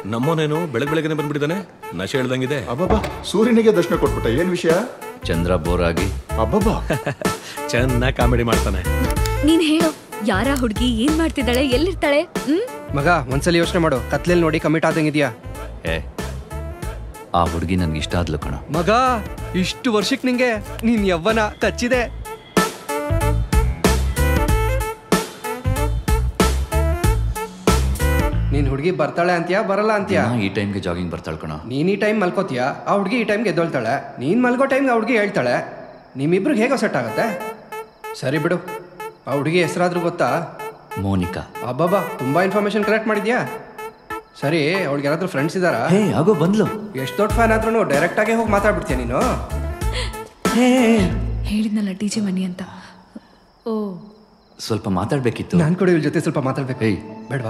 ನಮ್ಮನೇನು ಬೆಳಗ್ಗೆ ಬಂದ್ಬಿಟ್ಟಿದ್ದಾನೆ, ನಶೆ ಹೇಳ್ದಂಗಿದೆ. ಅಬ್ಬಬ್ಬಾ, ಸೂರ್ಯನಿಗೆ ದರ್ಶನ ಕೊಟ್ಬಿಟ್ಟ. ಏನ್ ವಿಷಯ? ಚಂದ್ರ ಬೋರ್ ಆಗಿ. ಅಬ್ಬಬ್ಬಾ, ಚೆನ್ನಾಗಿ ಕಾಮಿಡಿ ಮಾಡ್ತಾನೆ. ನೀನ್ ಹೇಳು, ಯಾರ ಹುಡುಗಿ ಏನ್ ಮಾಡ್ತಿದ್ದಾಳೆ, ಎಲ್ಲಿರ್ತಾಳೆ? ಮಗ ಒಂದ್ಸಲ ಯೋಚನೆ ಮಾಡು, ಕತ್ಲೆಲ್ ನೋಡಿ ಕಮಿಟ್ ಆದಂಗಿದ್ಯಾ? ಆ ಹುಡುಗಿ ನನ್ಗೆ ಇಷ್ಟ ಆದ್ಲು ಕಣ. ಮಗ ಇಷ್ಟು ವರ್ಷಕ್ಕೆ ನಿಂಗೆ ನೀನ್ ಯವ್ವನ ಕಚ್ಚಿದೆ. ನೀನ್ ಹುಡುಗಿ ಬರ್ತಾಳೆ ಅಂತ್ಯಾ ಬರಲ್ಲ ಅಂತ್ಯಾ? ಈ ಟೈಮ್ಗೆ ಜಾಗಿಂಗ್ ಬರ್ತಾಳೆ ಕಣ. ನೀನ್ ಈ ಟೈಮ್ ಮಲ್ಕೋತೀಯಾ, ಆ ಹುಡುಗಿ ಈ ಟೈಮ್ಗೆ ಎದ್ದೊಳ್ತಾಳೆ. ನೀನ್ ಮಲ್ಗೋ ಟೈಮ್ಗೆ ಆ ಹುಡುಗಿ ಹೇಳ್ತಾಳೆ. ನಿಮ್ಮಿಬ್ರಿಗೆ ಹೇಗೋ ಸೆಟ್ ಆಗತ್ತೆ? ಸರಿ ಬಿಡು. ಆ ಹುಡುಗಿ ಹೆಸರಾದ್ರೂ ಗೊತ್ತಾ? ಮೋನಿಕಾ. ಅಬ್ಬಬ್ಬಾ, ತುಂಬಾ ಇನ್ಫಾರ್ಮೇಶನ್ ಕಲೆಕ್ಟ್ ಮಾಡಿದ್ಯಾ. ಸರಿ, ಅವಳಿಗೆ ಯಾರಾದ್ರೂ ಫ್ರೆಂಡ್ಸ್ ಇದಾರಾ? ಆಗೋ ಬಂದ್ಲು. ಎಷ್ಟು ದೊಡ್ಡ ಫ್ಯಾನ್ ಆದ್ರೂ ಡೈರೆಕ್ಟ್ ಆಗಿ ಹೋಗಿ ಮಾತಾಡ್ಬಿಡ್ತೀಯ ನೀನು. ಹೇಳಿದ್ನಲ್ಲ ಡಿಜೆ ಮನಿ ಅಂತ. ಓ, ಸ್ವಲ್ಪ ಮಾತಾಡ್ಬೇಕಿತ್ತು. ನಾನು ಕೂಡ ಇವ್ರ ಜೊತೆ ಸ್ವಲ್ಪ ಮಾತಾಡ್ಬೇಕು. ಬೇಡವಾ?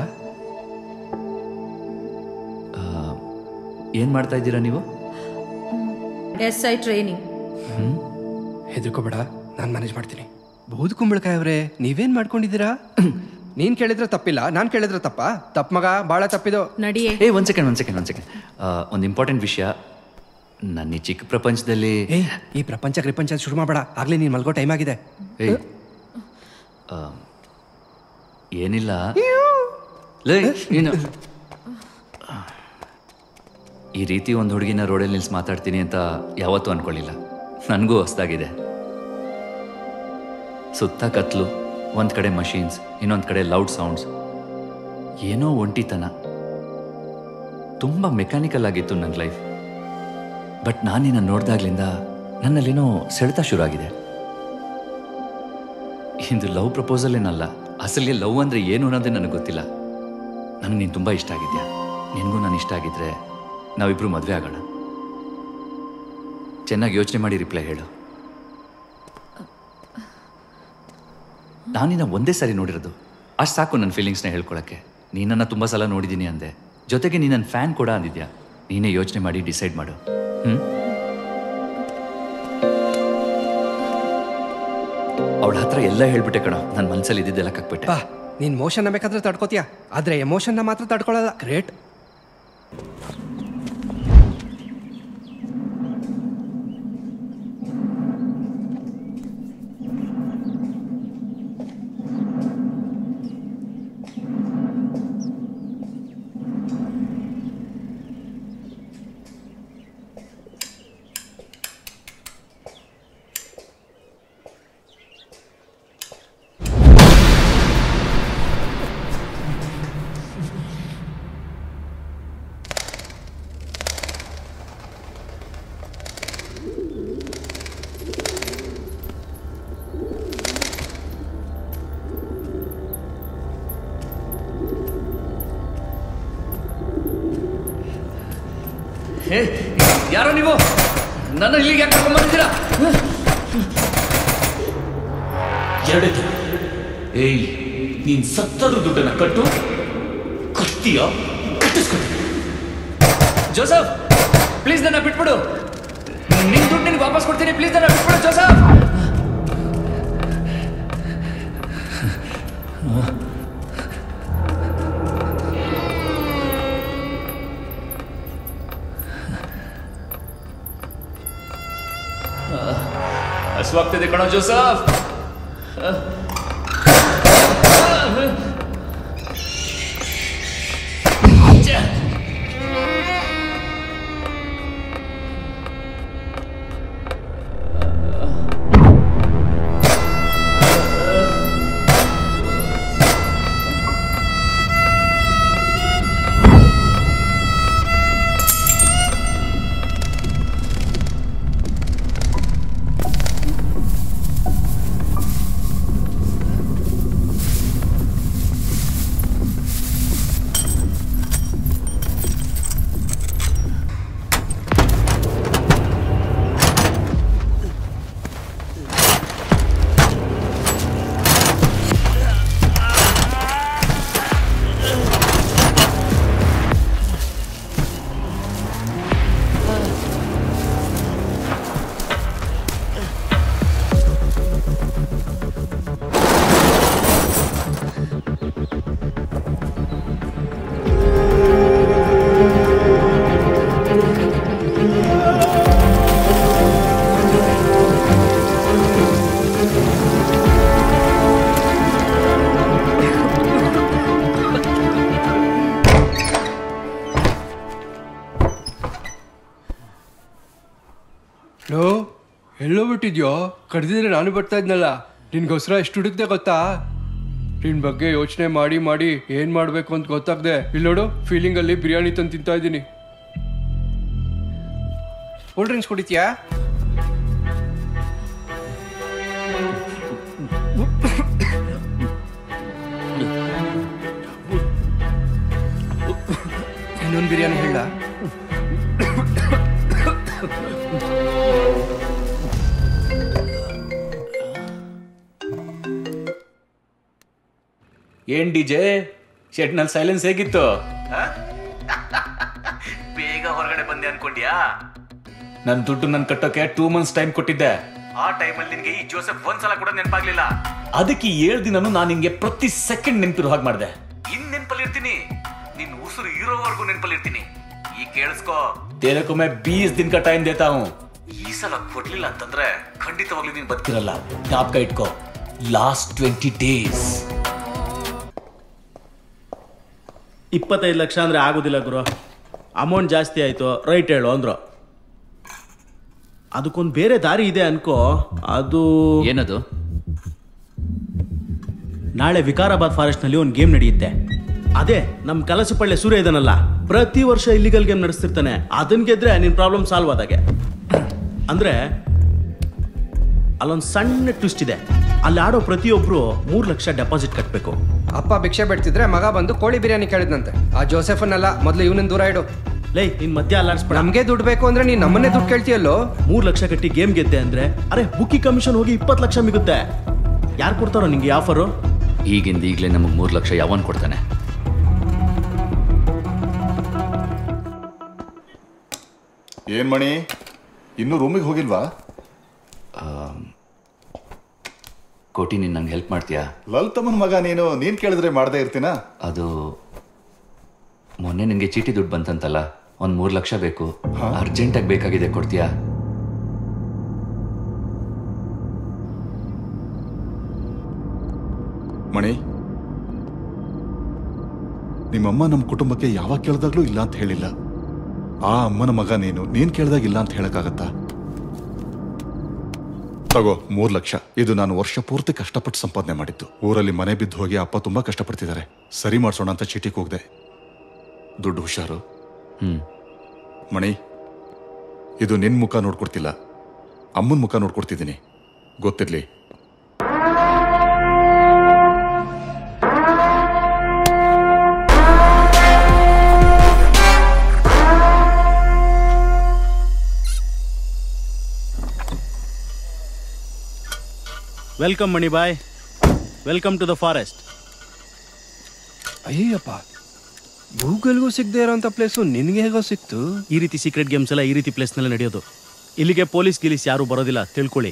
ಏನ್ ಮಾಡ್ತಾ ಇದ್ದೀರಾ ನೀವು? SI training. ಹೆದರ್ಕೋಬೇಡ, ನಾನು ಮ್ಯಾನೇಜ್ ಮಾಡ್ತೀನಿ. ಬಹುದು ಕುಂಬಳಕಾಯಿ ಅವರೇ, ನೀವೇನ್ ಮಾಡ್ಕೊಂಡಿದ್ದೀರಾ? ನೀನ್ ಕೇಳಿದ್ರೆ ತಪ್ಪಿಲ್ಲ, ನಾನ್ ಕೇಳಿದ್ರೆ ತಪ್ಪ ಮಗ, ಬಾಳ ತಪ್ಪಿದು. ನಡಿಯೇ. ಒಂದ್ ಸೆಕೆಂಡ್. ಒಂದು ಇಂಪಾರ್ಟೆಂಟ್ ವಿಷಯ. ನನ್ನ ಈ ಚಿಕ್ಕ ಪ್ರಪಂಚದಲ್ಲಿ ಈ ಪ್ರಪಂಚ ಶುರು ಮಾಡಬೇಡ, ಆಗ್ಲೇ ನೀನ್ ಮಲ್ಗೋ ಟೈಮ್ ಆಗಿದೆ. ಏನಿಲ್ಲ, ನೀನು ಈ ರೀತಿ ಒಂದು ಹುಡುಗಿನ ರೋಡಲ್ಲಿ ನಿಲ್ಸಿ ಮಾತಾಡ್ತೀನಿ ಅಂತ ಯಾವತ್ತೂ ಅನ್ಕೊಳ್ಳಿಲ್ಲ. ನನಗೂ ಹೊಸದಾಗಿದೆ. ಸುತ್ತ ಕತ್ಲು, ಒಂದು ಕಡೆ ಮಷೀನ್ಸ್, ಇನ್ನೊಂದು ಕಡೆ ಲೌಡ್ ಸೌಂಡ್ಸ್, ಏನೋ ಒಂಟಿತನ. ತುಂಬ ಮೆಕ್ಯಾನಿಕಲ್ ಆಗಿತ್ತು ನನ್ನ ಲೈಫ್. ಬಟ್ ನಾನಿನ್ನ ನೋಡ್ದಾಗ್ಲಿಂದ ನನ್ನಲ್ಲೇನೋ ಸೆಳೆತ ಶುರು ಆಗಿದೆ. ಇದು ಲವ್ ಪ್ರಪೋಸಲ್ ಏನಲ್ಲ, ಅಸಲಿಗೆ ಲವ್ ಅಂದರೆ ಏನು ಅನ್ನೋದೇ ನನಗೆ ಗೊತ್ತಿಲ್ಲ. ನನಗೆ ನೀನು ತುಂಬ ಇಷ್ಟ ಆಗಿದ್ಯಾ. ನಿನಗೂ ನಾನು ಇಷ್ಟ ಆಗಿದ್ರೆ ನಾವಿಬ್ರು ಮದುವೆ ಆಗೋಣ. ಚೆನ್ನಾಗಿ ಯೋಚನೆ ಮಾಡಿ ರಿಪ್ಲೈ ಹೇಳು. ನಾನಿನ್ನ ಒಂದೇ ಸಾರಿ ನೋಡಿರೋದು, ಅಷ್ಟು ಸಾಕು ನನ್ನ ಫೀಲಿಂಗ್ಸ್ನ ಹೇಳ್ಕೊಳಕ್ಕೆ. ನೀನನ್ನು ತುಂಬ ಸಲ ನೋಡಿದ್ದೀನಿ ಅಂದೆ, ಜೊತೆಗೆ ನೀನು ನನ್ನ ಫ್ಯಾನ್ ಕೂಡ ಅಂದಿದ್ಯಾ. ನೀನೇ ಯೋಚನೆ ಮಾಡಿ ಡಿಸೈಡ್ ಮಾಡು. ಅವಳ ಹತ್ರ ಎಲ್ಲ ಹೇಳ್ಬಿಟ್ಟೆ ಕಣ, ನನ್ನ ಮನಸ್ಸಲ್ಲಿ ಇದ್ದಿದ್ದೆಲ್ಲ ಕಕ್ಬಿಟ್ಟೆ. ನೀನ್ ಮೋಷನ್ನ ಬೇಕಾದ್ರೆ ತಡ್ಕೋತೀಯ, ಆದ್ರೆ ಎಮೋಷನ್ನ ಮಾತ್ರ ತಡ್ಕೊಳ್ಳಲ್ಲ. ಗ್ರೇಟ್. ಯಾರೋ ನೀವು ನನ್ನ ಇಲ್ಲಿಗೆ ಯಾಕೆ ಕರ್ಕೊಂಡು ಬಂದಿದ್ದೀರಾ? ಏಯ್, ನೀನ್ ಸತ್ತರು ದುಡ್ಡನ್ನ ಕಟ್ತೀಯ, ಕಟ್ಟಿಸ್ಕೊಳ್ತೀನಿ. ಜೋಸಫ್, ಪ್ಲೀಸ್ ನನ್ನ ಬಿಟ್ಬಿಡು. ನಿನ್ ದುಡ್ಡು ನಿನ್ಗೆ ವಾಪಸ್ ಕೊಡ್ತೀನಿ. ಪ್ಲೀಸ್ ನನ್ನ ಬಿಟ್ಬಿಡು ಜೋಸಫ್. ಹಸುವಾಗ್ತಿದೆ ಕಣೋ ಜೋಸಫ್. ಲೋ ಎಲ್ಲೋ ಬಿಟ್ಟಿದ್ಯೋ? ಕರೆದಿದ್ರೆ ನಾನು ಬರ್ತಾ ಇದ್ನಲ್ಲ. ನಿನ್ಗೋಸ್ಕರ ಎಷ್ಟು ಹುಡುಕ್ದೆ ಗೊತ್ತಾ? ನಿನ್ ಬಗ್ಗೆ ಯೋಚನೆ ಮಾಡಿ ಮಾಡಿ ಏನ್ ಮಾಡ್ಬೇಕು ಅಂತ ಗೊತ್ತಾಗ್ದೆ. ಇಲ್ಲಿ ನೋಡು, ಫೀಲಿಂಗ್ ಅಲ್ಲಿ ಬಿರಿಯಾನಿ ತಂದು ತಿಂತಾ ಇದ್ದೀನಿ. ಕೂಲ್ ಡ್ರಿಂಕ್ಸ್ ಕುಡಿತೀಯಾ? ಇನ್ನೊಂದು ಬಿರಿಯಾನಿ ಹೇಳ. ಏನ್ ಡಿಜೆ ಶೆಡ್ನಲ್ಲಿ ಸೈಲೆನ್ಸ್ ಹೇಗಿತ್ತು? ಬೇಗ ಹೊರಗಡೆ ಬಂದೆ ಅನ್ಕೊಂಡ್ಯಾ? ನನ್ ದುಡ್ಡು ನನ್ ಕಟ್ಟೋಕೆ 2 months ಟೈಮ್ ಕೊಟ್ಟಿದ್ದೆ. ಆ ಟೈಮಲ್ಲಿ ನಿನ್ಗೆ ಈ ಜೋಸೆಫ್ ಒಂದ್ಸಲ ಕೂಡ ನೆನಪಾಗ್ಲಿಲ್ಲ. ಅದಕ್ಕೆ 7 ದಿನನೂ ನಾನು ನಿನ್ಗೆ ಪ್ರತಿ ಸೆಕೆಂಡ್ ನೆನಪಿರೋ ಹಾಗೆ ಮಾಡಿದೆ. ಇನ್ ನೆನಪಲ್ಲಿರ್ತೀನಿ, ನಿನ್ ಉಸಿರು ಇರೋವರೆಗೂ ನೆನಪಲ್ಲಿರ್ತೀನಿ. ಈ ಕೇಳಿಸ್ಕೋ, तेरे को मैं 20 दिन का टाइम देता हूं. ಈ ಸಲ ಕೊಡ್ಲಿಲ್ಲ ಅಂತಂದ್ರೆ ಖಂಡಿತವಾಗ್ಲೂ ನೀನ್ ಬದುಕಿರಲ್ಲ. ಜ್ಞಾಪಕ ಇಟ್ಕೋ. Last 20 days. 25 ಲಕ್ಷ ಅಂದರೆ ಆಗೋದಿಲ್ಲ ಗುರು. ಅಮೌಂಟ್ ಜಾಸ್ತಿ ಆಯಿತು, ರೈಟ್ ಹೇಳು ಅಂದ್ರು. ಅದಕ್ಕೊಂದು ಬೇರೆ ದಾರಿ ಇದೆ ಅನ್ಕೋ. ಅದು ಏನದು? ನಾಳೆ ವಿಕಾರಾಬಾದ್ ಫಾರೆಸ್ಟ್ನಲ್ಲಿ ಒಂದು ಗೇಮ್ ನಡೆಯುತ್ತೆ. ಅದೇ ನಮ್ಮ ಕಲಸಪಳ್ಳಿ ಸೂರ್ಯ ಇದನ್ನಲ್ಲ, ಪ್ರತಿ ವರ್ಷ ಇಲ್ಲಿಗಲ್ ಗೇಮ್ ನಡೆಸ್ತಿರ್ತಾನೆ. ಅದನ್ನ ಗೆದ್ರೆ ನಿನ್ನ ಪ್ರಾಬ್ಲಮ್ ಸಾಲ್ವ್ ಆದಾಗೆ. ಅಂದರೆ ಅಲ್ಲೊಂದು ಸಣ್ಣ ಟ್ವಿಸ್ಟ್ ಇದೆ. ಅಲ್ಲಿ ಆಡೋ ಪ್ರತಿಯೊಬ್ಬರು 3 ಲಕ್ಷ ಡೆಪಾಸಿಟ್ ಕಟ್ಟಬೇಕು. ಅಪ್ಪ ಭಿಕ್ಷೆ ಬಿಡ್ತಿದ್ರೆ ಮಗ ಬಂದು ಕೋಳಿ ಬಿರಿಯಾನಿ ಕೇಳಿದ್ನಂತೆ. ಆ ಜೋಸೆಫನ್ನಲ್ಲ, ಮೊದಲು ಇವನನ್ನ ದೂರ ಇಡು. ಲೈ ನಿನ್ ಮಧ್ಯ ಅಲ್ಲಾಡ್ಸ್ಬೇಡ. ನಮ್ಗೆ ದುಡ್ಡು ಬೇಕು ಅಂದ್ರೆ ನೀನ್ ನಮ್ಮನ್ನೇ ದುಡ್ಡು ಕೇಳ್ತೀಯಲ್ಲೋ. 3 ಲಕ್ಷ ಕಟ್ಟಿ ಗೇಮ್ ಗೆದ್ದೆ ಅಂದ್ರೆ ಅರೆ ಬುಕ್ಕಿ ಕಮಿಷನ್ ಹೋಗಿ 20 ಲಕ್ಷ ಮಿಗುತ್ತೆ. ಯಾರು ಕೊಡ್ತಾರೋ ನಿಂಗೆ ಆಫರು? ಈಗಿಂದ ಈಗಲೇ ನಮಗೆ 3 ಲಕ್ಷ ಯಾವನ್ ಕೊಡ್ತಾನೆ? ಏನ್ ಮಣಿ, ಇನ್ನೂ ರೂಮಿಗೆ ಹೋಗಿಲ್ವಾ? ಕೋಟಿ, ನೀನು ನಂಗೆ ಹೆಲ್ಪ್ ಮಾಡ್ತೀಯಾ? ಲಲಿತಮ್ಮನ ಮಗ ನೀನ್ ಕೇಳಿದ್ರೆ ಮಾಡದೇ ಇರ್ತೀನಾ? ಅದು ಮೊನ್ನೆ ನಿನಗೆ ಚೀಟಿ ದುಡ್ಡು ಬಂತಂತಲ್ಲ, ಒಂದು 3 ಲಕ್ಷ ಬೇಕು, ಅರ್ಜೆಂಟಾಗಿ ಬೇಕಾಗಿದೆ, ಕೊಡ್ತೀಯಾ? ಮಣಿ, ನಿಮ್ಮಮ್ಮ ನಮ್ಮ ಕುಟುಂಬಕ್ಕೆ ಯಾವಾಗ ಕೇಳಿದಾಗ್ಲೂ ಇಲ್ಲ ಅಂತ ಹೇಳಿಲ್ಲ. ಆ ಅಮ್ಮನ ಮಗ ನೀನ್ ಕೇಳಿದಾಗ ಇಲ್ಲ ಅಂತ ಹೇಳಕ್ಕಾಗತ್ತಾ? ತಗೋ 3 ಲಕ್ಷ. ಇದು ನಾನು ವರ್ಷ ಪೂರ್ತಿ ಕಷ್ಟಪಟ್ಟು ಸಂಪಾದನೆ ಮಾಡಿದ್ದು. ಊರಲ್ಲಿ ಮನೆ ಬಿದ್ದು ಹೋಗಿ ಅಪ್ಪ ತುಂಬಾ ಕಷ್ಟಪಡ್ತಿದ್ದಾರೆ. ಸರಿ ಮಾಡ್ಸೋಣ ಅಂತ ಚೀಟಿಗೆ ಹೋಗ್ದೆ. ದುಡ್ಡು ಹುಷಾರು. ಮಣಿ, ಇದು ನಿನ್ ಮುಖ ನೋಡ್ಕೊಡ್ತಿಲ್ಲ, ಅಮ್ಮನ ಮುಖ ನೋಡ್ಕೊಡ್ತಿದ್ದೀನಿ, ಗೊತ್ತಿರ್ಲಿ. Welcome Mani boy, welcome to the forest. Ayyappa, ಗೂಗಲ್ಗೂ ಸಿಗದೆ ಇರೋಂಥ ಪ್ಲೇಸು ನಿನಗೆ ಹೇಗೋ ಸಿಕ್ತು? ಈ ರೀತಿ ಸೀಕ್ರೆಟ್ ಗೇಮ್ಸ್ ಎಲ್ಲ ಈ ರೀತಿ ಪ್ಲೇಸ್ನಲ್ಲೇ ನಡೆಯೋದು. ಇಲ್ಲಿಗೆ ಪೊಲೀಸ್ ಗಿಲೀಸ್ ಯಾರು ಬರೋದಿಲ್ಲ, ತಿಳ್ಕೊಳ್ಳಿ.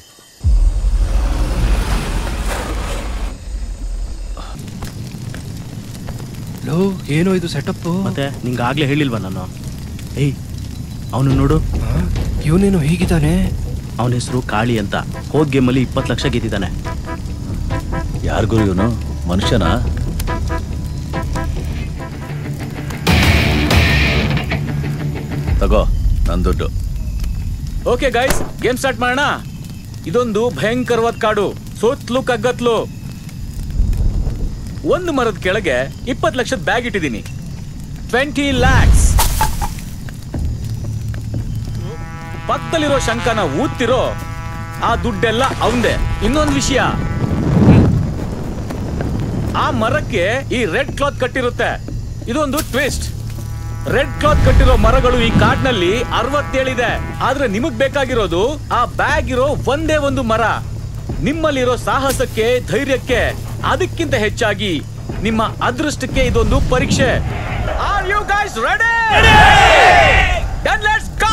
ಲೋ, ಏನೋ ಇದು ಸೆಟಪ್. ಮತ್ತೆ ನಿಂಗೆ ಆಗ್ಲೇ ಹೇಳಿಲ್ವಾ ನಾನು? ಏಯ್, ಅವನು ನೋಡು, ಇವನೇನೋ ಹೀಗಿದ್ದಾನೆ. ಅವನ ಹೆಸರು ಕಾಳಿ ಅಂತ. ಹೋದ್ ಗೇಮಲ್ಲಿ 20 ಲಕ್ಷ ಗೆದ್ದಿದ್ದಾನೆ. ಯಾರಿಗೂ ಇವನು ಮನುಷ್ಯನಾ? ತಗೋ ನನ್ನ ದುಡ್ಡು. ಓಕೆ ಗೈಸ್, ಗೇಮ್ ಸ್ಟಾರ್ಟ್ ಮಾಡೋಣ. ಇದೊಂದು ಭಯಂಕರವಾದ ಕಾಡು, ಸೋತ್ಲು ಕಗ್ಗತ್ಲು. ಒಂದು ಮರದ ಕೆಳಗೆ 20 ಲಕ್ಷದ ಬ್ಯಾಗ್ ಇಟ್ಟಿದ್ದೀನಿ. 20 lakhs. ಪಕ್ಕದಲ್ಲಿರೋ ಶಂಕನ ಊದ್ತಿರೋ ಆ ದುಡ್ಡೆಲ್ಲ ಅವಂದೇ. ಇನ್ನೊಂದು ವಿಷಯ, ಆ ಮರಕ್ಕೆ ಈ ರೆಡ್ ಕ್ಲಾತ್ ಕಟ್ಟಿರುತ್ತೆ. ಇದೊಂದು ಟ್ವಿಸ್ಟ್. ರೆಡ್ ಕ್ಲಾತ್ ಕಟ್ಟಿರೋ ಮರಗಳು ಈ ಕಾಡ್ನಲ್ಲಿ 67 ಇದೆ. ಆದ್ರೆ ನಿಮಗ್ ಬೇಕಾಗಿರೋದು ಆ ಬ್ಯಾಗ್ ಇರೋ ಒಂದೇ ಒಂದು ಮರ. ನಿಮ್ಮಲ್ಲಿರೋ ಸಾಹಸಕ್ಕೆ, ಧೈರ್ಯಕ್ಕೆ, ಅದಕ್ಕಿಂತ ಹೆಚ್ಚಾಗಿ ನಿಮ್ಮ ಅದೃಷ್ಟಕ್ಕೆ ಇದೊಂದು ಪರೀಕ್ಷೆ. Are you guys ready? Then let's go!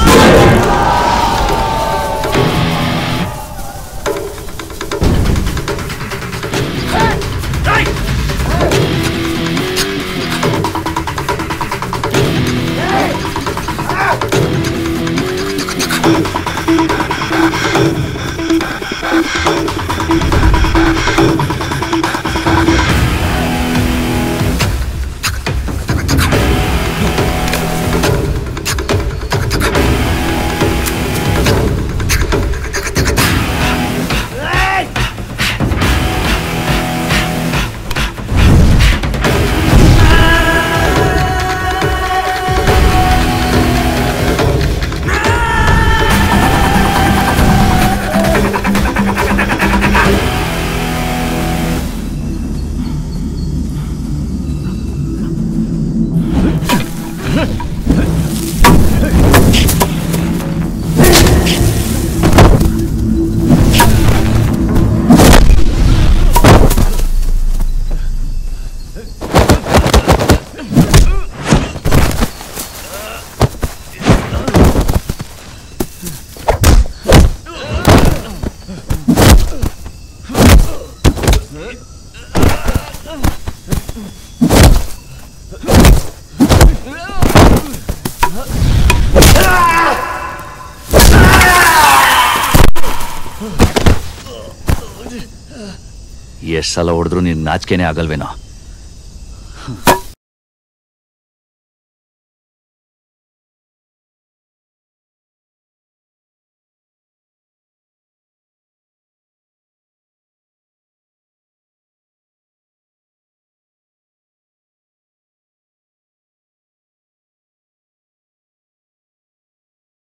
ಎಷ್ಟು ಸಲ ಹೊಡೆದ್ರು ನೀನು ನಾಚಿಕೆನೇ ಆಗಲ್ವೇನೋ.